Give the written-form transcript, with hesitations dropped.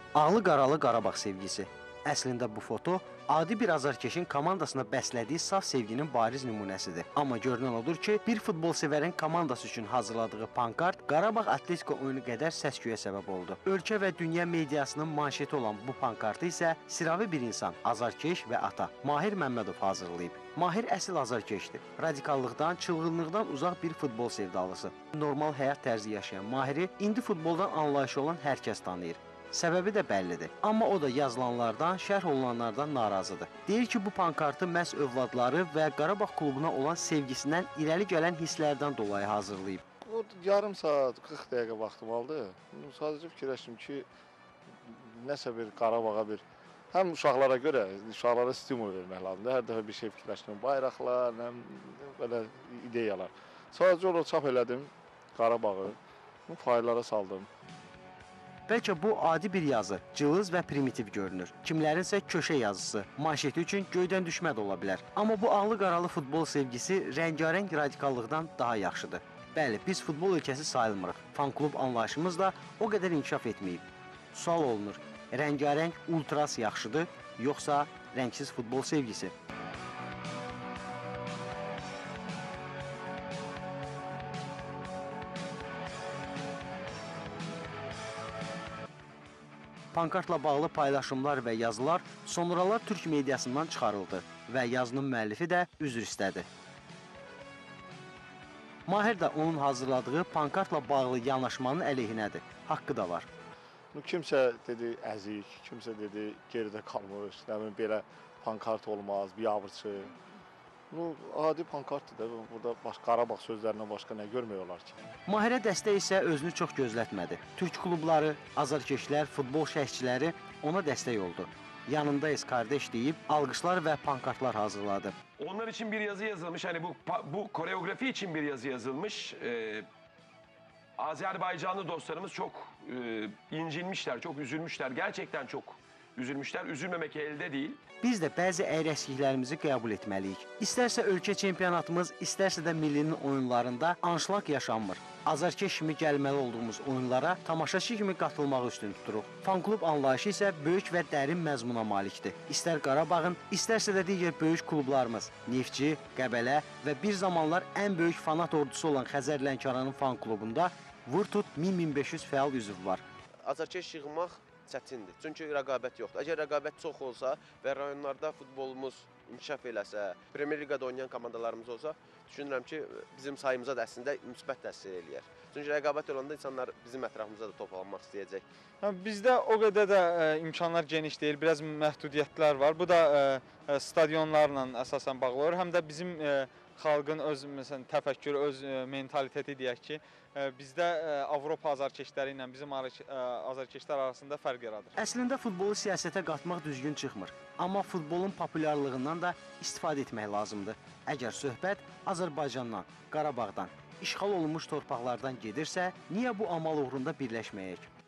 Ağlı qaralı Qarabağ sevgisi. Əslində bu foto adi bir azarkeşin komandasına bəslədiyi saf sevginin bariz nümunəsidir. Amma görünən odur ki, bir futbol sevərin komandası üçün hazırladığı pankart Qarabağ Atletiko oyunu qədər səs-küyə səbəb oldu. Ölkə və dünya mediasının manşeti olan bu pankartı isə sıravi bir insan, azarkeş və ata Mahir Məmmədov hazırlayıb. Mahir əsl azarkeşdir. Radikallıqdan, çılğınlıqdan uzaq bir futbol sevdalısı. Normal həyat tərzi yaşayan Mahiri indi futboldan anlayışı olan hər kəs tanıyır. Səbəbi də bəllidir. Amma o da yazılanlardan, şərh olunanlardan narazıdır. Deyir ki, bu pankartı məhz övladları və Qarabağ klubuna olan sevgisindən irəli gələn hisslərdən dolayı hazırlayıb. O yarım saat, 40 dəqiqə vaxtım aldı. Sadəcə fikirləşdim ki, nəsə bir Qarabağa bir, həm uşaqlara görə, uşaqlara stimul vermək lazımdır. Hər dəfə bir şey fikirləşdim, bayraqlar, belə ideyalar. Sadəcə onu çap elədim, Qarabağı, faylara saldım. Bəlkə bu adi bir yazı, cılız və primitiv görünür. Kimlərinsə köşə yazısı, manşeti üçün göydən düşmə də ola bilər. Amma bu ağlı qaralı futbol sevgisi rəngarəng radikallıqdan daha yaxşıdır. Bəli, biz futbol ölkəsi sayılmırıq. Fan-klub anlayışımız da o qədər inkişaf etməyib. Sual olunur, rəngarəng ultras yaxşıdır, yoxsa rəngsiz futbol sevgisi? Pankartla bağlı paylaşımlar və yazılar sonralar türk mediasından çıxarıldı və yazının müəllifi də üzr istədi. Mahir də onun hazırladığı pankartla bağlı yanaşmanın əleyhinədir. Haqqı da var. Kimsə dedi əzik, kimsə dedi geridə qalmış, belə pankart olmaz, biabırçı. Adi pankartdır da, burada Qarabağ sözlərindən başqa nə görmək olar ki? Mahirə dəstək isə özünü çox gözlətmədi. Türk klubları, azarkeşlər, futbol şərhçiləri ona dəstək oldu. Yanındayız kardeş deyib alqışlar və pankartlar hazırladı. Onlar için bir yazı yazılmış, hani bu koreografi için bir yazı yazılmış. Azerbaycanlı dostlarımız çok incinmişler, çok üzülmüşler, gerçekten çok üzülmüşlər, üzülməmək elde değil. Biz də bəzi əyrəskliklərimizi qəbul etməliyik. İstərsə ölkə çempionatımız, istərsə də millinin oyunlarında anşlaq yaşanmır. Azarkeş kimi gəlməli olduğumuz oyunlara tamaşaçı kimi qatılmağı üstün tuturuq. Fan-klub anlayışı isə böyük və dərin məzmuna malikdir. İstər Qarabağın, istərsə də digər böyük klublarımız, Neftçi, Qəbələ və bir zamanlar ən böyük fanat ordusu olan Xəzər Lənkəranın fan-klubunda vur-tut 1000-1500 fəal üzv var. Azarkeş yığmaq çətindir. Çünki rəqabət yoxdur. Əgər rəqabət çox olsa və rayonlarda futbolumuz inkişaf eləsə, Premyer Liqada oynayan komandalarımız olsa, düşünürəm ki, bizim sayımıza da əslində müsbət təsir eləyər. Çünki rəqabət olanda insanlar bizim ətrafımıza da toplanmaq istəyəcək. Bizdə o qədər də imkanlar geniş deyil, biraz məhdudiyyətlər var. Bu da stadionlarla əsasən bağlı olur. Həm də bizim xalqın öz məsələn təfəkkürü, öz mentaliteti deyək ki, bizdə Avropa azarkeşləri ilə bizim azarkeşlər arasında fərq yaradır. Əslində futbolu siyasətə qatmaq düzgün çıxmır. Amma futbolun populyarlığından da istifadə etmək lazımdır. Əgər söhbət Azərbaycandan, Qarabağdan, işğal olunmuş torpaqlardan gedirsə, niyə bu amal uğrunda birləşməyək?